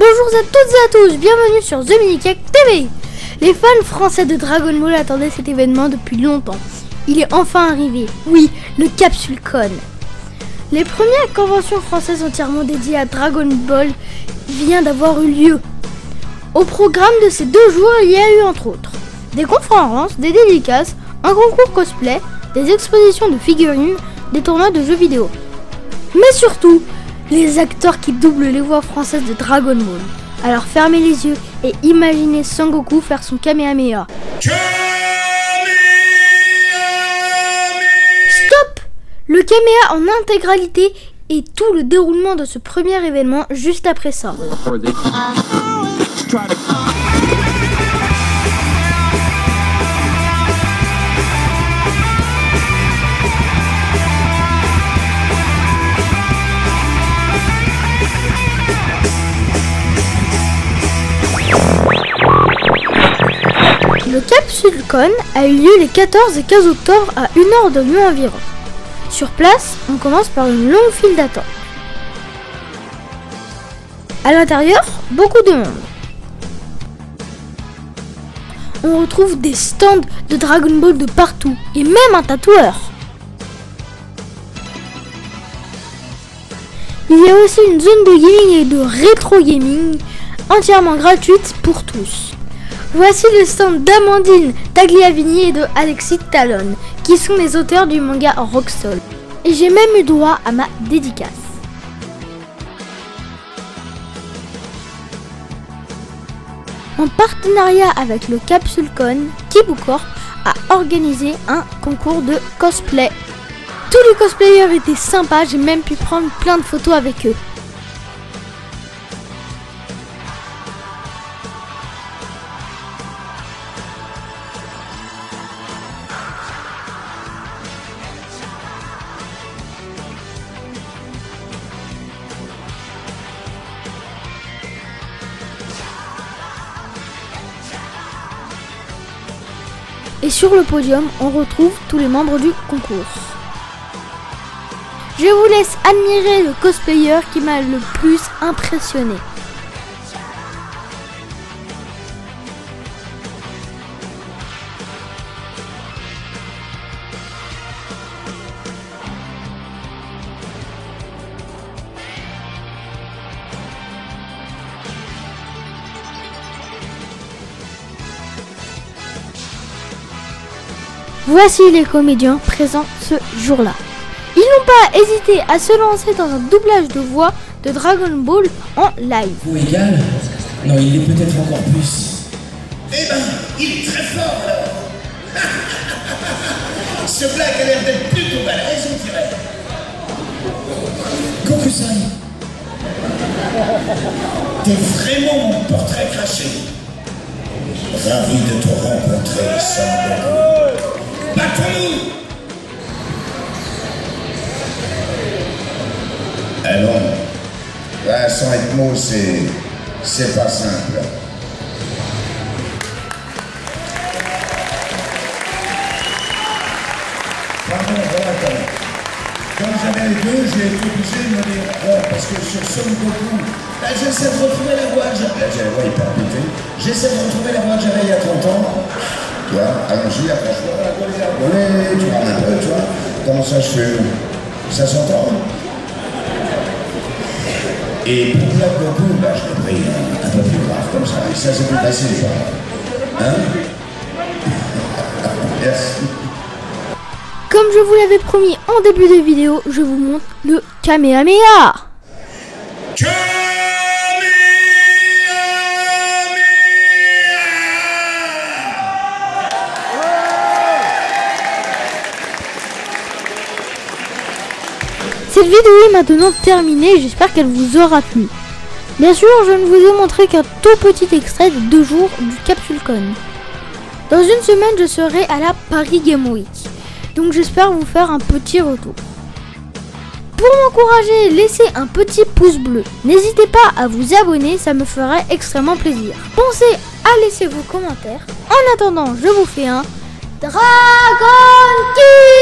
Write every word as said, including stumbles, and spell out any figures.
Bonjour à toutes et à tous, bienvenue sur The Minicac T V. Les fans français de Dragon Ball attendaient cet événement depuis longtemps. Il est enfin arrivé, oui, le CapsuleCon. Les premières conventions françaises entièrement dédiées à Dragon Ball viennent d'avoir eu lieu. Au programme de ces deux jours, il y a eu entre autres des conférences, des dédicaces, un concours cosplay, des expositions de figurines, des tournois de jeux vidéo. Mais surtout, les acteurs qui doublent les voix françaises de Dragon Ball. Alors fermez les yeux et imaginez Son Goku faire son Kamehameha. Stop! Le Kamehameha en intégralité et tout le déroulement de ce premier événement juste après ça. Le CapsuleCon a eu lieu les quatorze et quinze octobre à une heure de Lyon environ. Sur place, on commence par une longue file d'attente. À l'intérieur, beaucoup de monde. On retrouve des stands de Dragon Ball de partout et même un tatoueur. Il y a aussi une zone de gaming et de rétro gaming entièrement gratuite pour tous. Voici le stand d'Amandine Tagliavini et de Alexis Talon, qui sont les auteurs du manga Rock Soul. Et j'ai même eu droit à ma dédicace. En partenariat avec le CapsuleCon, Kibucorp a organisé un concours de cosplay. Tous les cosplayers étaient sympas, j'ai même pu prendre plein de photos avec eux. Et sur le podium, on retrouve tous les membres du concours. Je vous laisse admirer le cosplayer qui m'a le plus impressionné. Voici les comédiens présents ce jour-là. Ils n'ont pas hésité à se lancer dans un doublage de voix de Dragon Ball en live. Ou égal? Non, il l'est peut-être encore plus. Eh ben, il est très fort alors. Ce blague a l'air d'être plutôt balèze, on dirait. Goku-san, t'es vraiment mon portrait craché. Ravi de te rencontrer, Son Goku. Battons-nous! Allons. Là, sans être mot, c'est... c'est pas simple. Pardon, voilà, attends. Quand j'avais les deux, j'ai été obligé de me dire bon, parce que sur Son Goku, là, j'essaie de retrouver la voix que j'avais. Là, j'ai la voix hyper pétée. J'essaie de retrouver la voix que j'avais il y a trente ans. Tu vois, allons-y, approche-toi, ouais, tu parles un peu, tu vois. Comment ça je fais? Ça s'entend? Et pour Black Goku, bah, je l'ai pris un, un peu plus grave comme ça. Et ça, c'est plus facile, quoi. Hein? Merci. Comme je vous l'avais promis en début de vidéo, je vous montre le Kamehameha. Cette vidéo est maintenant terminée, j'espère qu'elle vous aura plu. Bien sûr, je ne vous ai montré qu'un tout petit extrait de deux jours du CapsuleCon. Dans une semaine, je serai à la Paris Game Week, donc j'espère vous faire un petit retour. Pour m'encourager, laissez un petit pouce bleu. N'hésitez pas à vous abonner, ça me ferait extrêmement plaisir. Pensez à laisser vos commentaires. En attendant, je vous fais un Dragon Kick.